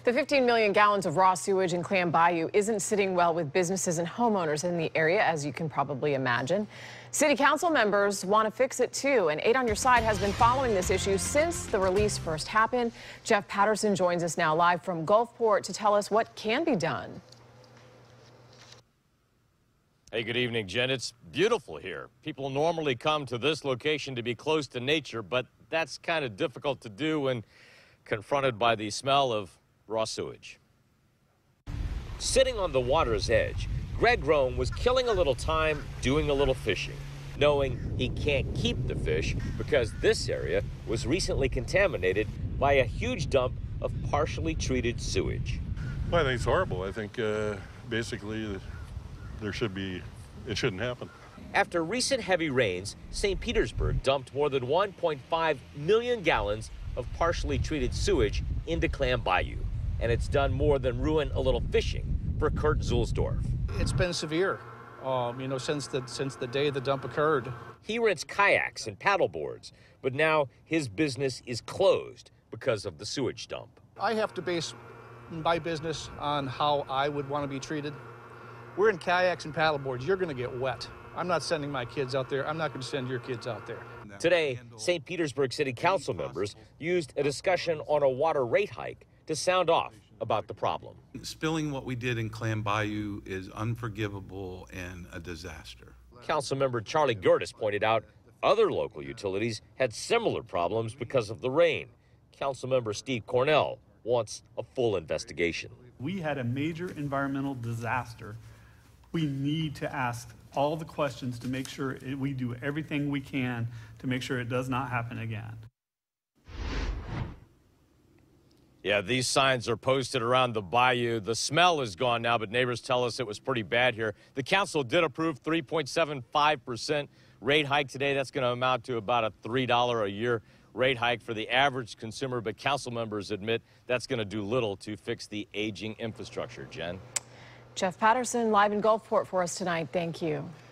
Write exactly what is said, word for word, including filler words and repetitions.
The fifteen million gallons of raw sewage in Clam Bayou isn't sitting well with businesses and homeowners in the area, as you can probably imagine. City council members want to fix it too, and Eight on Your Side has been following this issue since the release first happened. Jeff Patterson joins us now live from Gulfport to tell us what can be done. Hey, good evening, Jen. It's beautiful here. People normally come to this location to be close to nature, but that's kind of difficult to do when confronted by the smell of raw sewage. Sitting on the water's edge, Greg Rome was killing a little time doing a little fishing, knowing he can't keep the fish because this area was recently contaminated by a huge dump of partially treated sewage. Well, I think it's horrible. I think uh, basically there should be, it shouldn't happen. After recent heavy rains, Saint Petersburg dumped more than one point five million gallons of partially treated sewage into Clam Bayou. And it's done more than ruin a little fishing for Kurt Zulsdorf. It's been severe, um, you know, since the, since the day the dump occurred. He rents kayaks and paddle boards, but now his business is closed because of the sewage dump. I have to base my business on how I would want to be treated. We're in kayaks and paddle boards. You're going to get wet. I'm not sending my kids out there. I'm not going to send your kids out there. Today, Saint Petersburg City Council members used a discussion on a water rate hike to sound off about the problem. Spilling what we did in Clam Bayou is unforgivable and a disaster. Councilmember Charlie Gertis pointed out other local utilities had similar problems because of the rain. Councilmember Steve Cornell wants a full investigation. We had a major environmental disaster. We need to ask all the questions to make sure it, we do everything we can to make sure it does not happen again. Yeah, these signs are posted around the bayou. The smell is gone now, but neighbors tell us it was pretty bad here. The council did approve three point seven five percent rate hike today. That's going to amount to about a three dollars a year rate hike for the average consumer, but council members admit that's going to do little to fix the aging infrastructure. Jen? Jeff Patterson live in Gulfport for us tonight. Thank you.